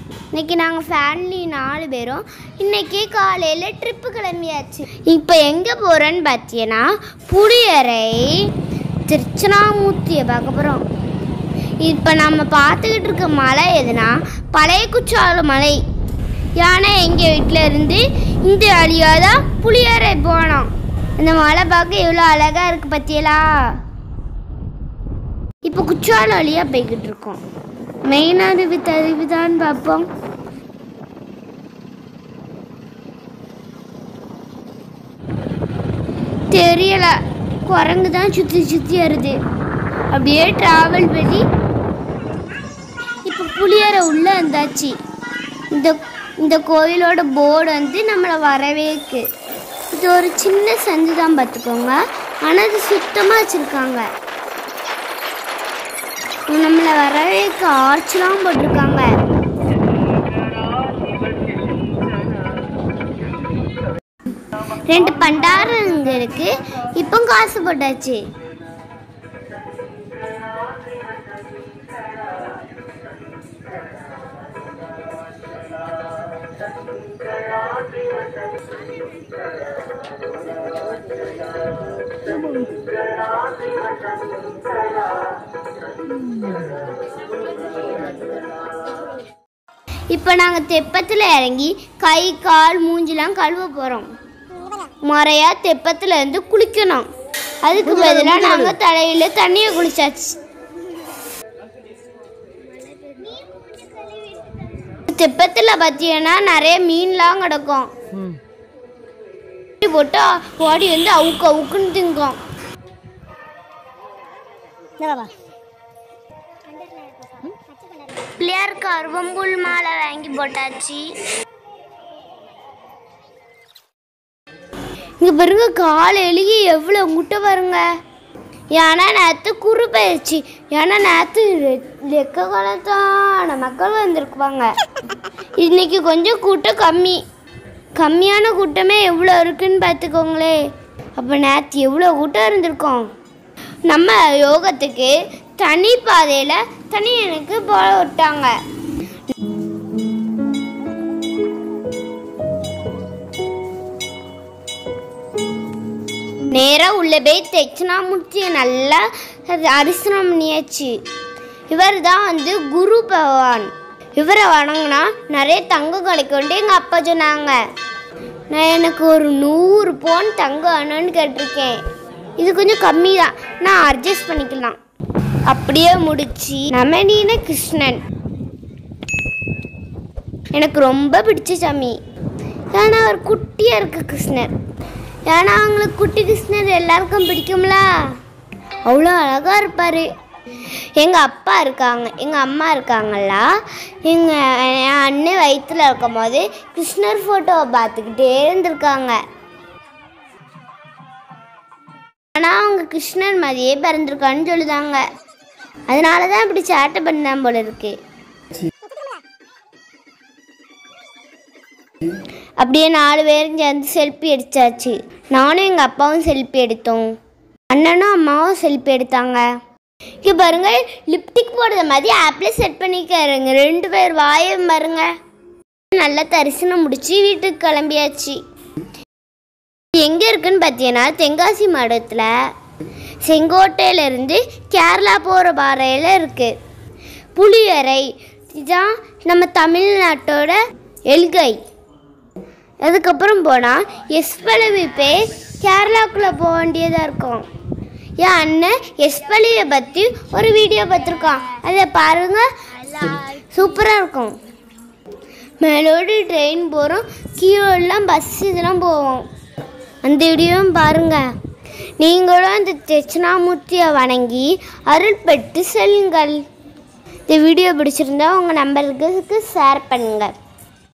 இன்னைக்கு நாங்கள் ஃபேமிலி 4 பேரும் இன்னைக்கு காலையில் ட்ரிப்பு கிளம்பியாச்சு. இப்போ எங்கே போகிறோன்னு பார்த்தீங்கன்னா புளியரை திருச்செனாமூர்த்தியை பார்க்க போகிறோம். இப்போ நம்ம பார்த்துக்கிட்டு இருக்க மலை எதுனா பழைய குற்றாலம் மலை. ஏன்னா எங்கள் வீட்டில் இருந்து இந்த வழியாக தான் புளியரை போனோம். அந்த மலை பார்க்க எவ்வளோ அழகாக இருக்குது பற்றியலா. இப்போ குற்றாலம் வழியாக போய்கிட்டு இருக்கோம். மெயினாக தருவி தான் பார்ப்போம். தெரியல, குரங்கு தான் சுற்றி சுற்றி வருது. அப்படியே ட்ராவல் பண்ணி இப்போ புளியரை உள்ளே வந்தாச்சு. இந்த கோயிலோட போர்டு வந்து நம்மளை வரவேற்கு. இது ஒரு சின்ன சந்து தான் பார்த்துக்கோங்க, ஆனால் அது சுத்தமாக வச்சுருக்காங்க. நம்மளை வரவேற்கு ஆர்ச்லாம் போட்டிருக்காங்க. ரெண்டு பண்டாரங்க இருக்கு. இப்போ காசு போட்டாச்சு. இப்போ நாங்கள் தெப்பத்தில் இறங்கி கை கால் மூஞ்சிலாம் கழுவ போகிறோம். முறையாக தெப்பத்தில் இருந்து குளிக்கணும். அதுக்கு பதிலாக நாங்கள் தலையில் தண்ணியை குளிச்சாச்சு. தெப்பத்தில் பார்த்தீங்கன்னா நிறைய மீன்லாம் கிடக்கும். போட்டு ஓடி வந்து அவுக்குன்னு திங்கும். பிள்ளையாருக்கு அருவம்புல் மாலை வாங்கி போட்டாச்சு. இங்கே பாருங்க, காலையிலேயே எவ்வளோ முட்டை பாருங்க. ஏன்னா நேற்று குறு பயிற்சி. ஏன்னா நேற்று லெக்க காலத்தான மக்கள் வந்திருக்குவாங்க. இன்னைக்கு கொஞ்சம் கூட்டம் கம்மியான கூட்டமே எவ்வளோ இருக்குன்னு பார்த்துக்கோங்களே. அப்போ நேற்று எவ்வளோ கூட்டம் இருந்திருக்கோம். நம்ம யோகத்துக்கு தனி பாதையில் தனி எனக்கு போட விட்டாங்க. நேராக உள்ள போய் தட்சிணாமூர்த்தியை நல்லா அரிசனம் பண்ணியாச்சு. இவர் தான் வந்து குரு பகவான். இவரை வணங்கினா நிறைய தங்கம் கிடைக்கும்ட்டு எங்கள் அப்பா சொன்னாங்க. நான் எனக்கு ஒரு 100 பவுன் தங்கம் வேணும்னு கேட்டிருக்கேன். இது கொஞ்சம் கம்மி தான், நான் அட்ஜஸ்ட் பண்ணிக்கலாம். அப்படியே முடிச்சு நமனீன கிருஷ்ணன் எனக்கு ரொம்ப பிடிச்ச சாமி. ஏன்னா அவர் குட்டியாக இருக்கு கிருஷ்ணர். ஏன்னா அவங்களுக்கு குட்டி கிருஷ்ணர் எல்லாருக்கும் பிடிக்கும்ல. அவ்வளோ அழகாக இருப்பார். எங்கள் அப்பா இருக்காங்க, எங்கள் அம்மா இருக்காங்களா, என் அண்ணன் வயிற்றில் இருக்கும் போது கிருஷ்ணர் ஃபோட்டோவை பார்த்துக்கிட்டே இருந்திருக்காங்க. ஆனால் அவங்க கிருஷ்ணர் மாதிரியே பிறந்திருக்கான்னு சொல்லுதாங்க. அதனால தான் இப்படி சேட்டை பண்ணான் போல இருக்கு. அப்படியே 4 பேரும் சேர்ந்து செல்ஃபி எடுத்தாச்சு. நானும் எங்கள் அப்பாவும் செல்ஃபி எடுத்தோம். அண்ணனும் அம்மாவும் செல்ஃபி எடுத்தாங்க. இங்கே பாருங்க, லிப்டிக் போடுற மாதிரி ஆப்பில் செட் பண்ணிக்கிறேங்க. 2 பேர் வாயம் பாருங்க. நல்லா தரிசனம் முடிச்சு வீட்டுக்கு கிளம்பியாச்சு. எங்கே இருக்குன்னு பார்த்தீங்கன்னா தென்காசி மாவட்டத்தில் செங்கோட்டையிலேருந்து கேரளா போகிற பாறையில் இருக்குது புளியரை. இதுதான் நம்ம தமிழ்நாட்டோட எல்கை. அதுக்கப்புறம் போனால் எஸ்பலவி போய் கேரளாக்குள்ளே போக வேண்டியதாக இருக்கும். என் அண்ணன் எஸ்பலியை பற்றி ஒரு வீடியோ பார்த்துருக்கான், அதை பாருங்கள், சூப்பராக இருக்கும். மேலோடு ட்ரெயின் போகிறோம், கீழெல்லாம் பஸ் இதெல்லாம் போவோம். அந்த வீடியோவும் பாருங்கள். நீங்களும் இந்த தட்சிணாமூர்த்தியை வணங்கி அருள் பெற்று செல்லுங்கள். இந்த வீடியோ பிடிச்சிருந்தா உங்கள் நம்பருக்கு ஷேர் பண்ணுங்கள்.